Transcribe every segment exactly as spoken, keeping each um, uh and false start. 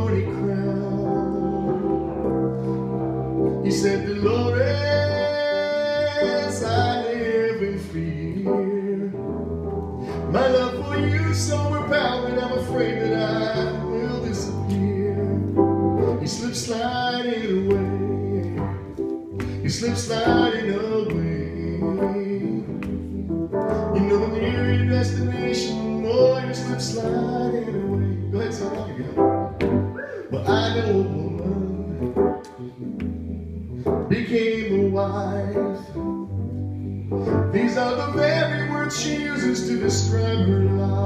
thorny crown. He said, Dolores, I live in fear. My love for you is so overpowering, I'm afraid that I will disappear. He slipped sliding away. He slipped sliding away. You know the nearer your destination, the more you slip sliding away. Go ahead, sing along again. Well, I know a woman became a wife. These are the very words she uses to describe her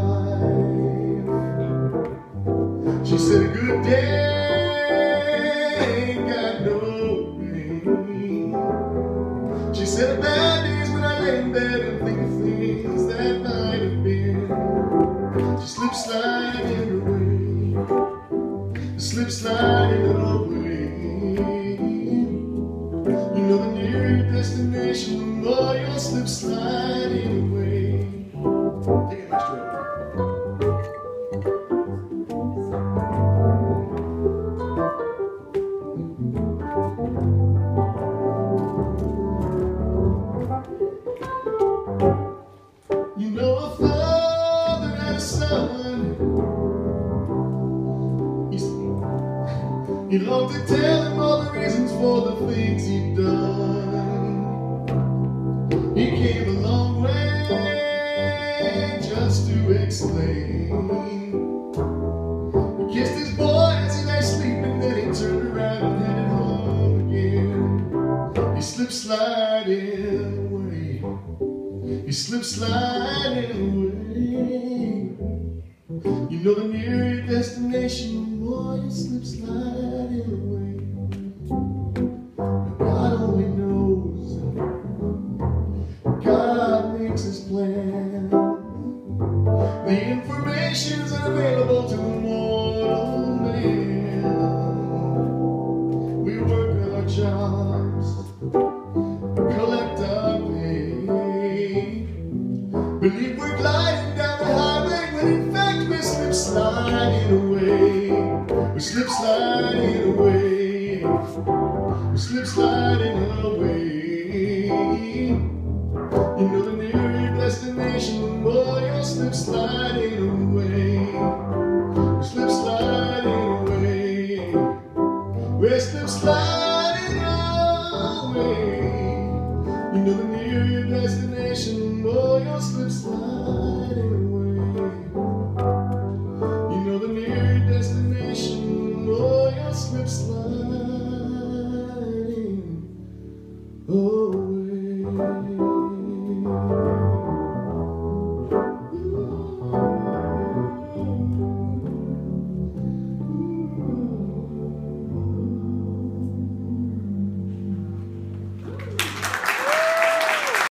life. She said, a good day ain't got no pain. She said, a bad day's when I lay in bed and think of things that might have been. She slipped sliding away. Slip sliding away. You know the nearer your destination, the more you'll slip sliding away. Take it, Maestro. You know a father had a son. He longed to tell him all the reasons for the things he'd done. He came a long way just to explain. He kissed his boy as he lay sleeping, then he turned around and headed home again. He slipped sliding away. He slipped sliding away. You know the nearer your destination, the more you slip sliding away. God only knows. God makes his plan. The information's unavailable to the mortal man. We work our jobs, collect our pay, believe we're gliding down the highway when in fact we slip sliding away. We slip sliding away. We slip sliding away. You know the nearer your destination, the more you'll slip sliding away. We slip sliding away. We slip sliding away. You know the nearer your destination, the more you'll slip sliding away. You know the nearer your destination, the more you'll slip sliding away.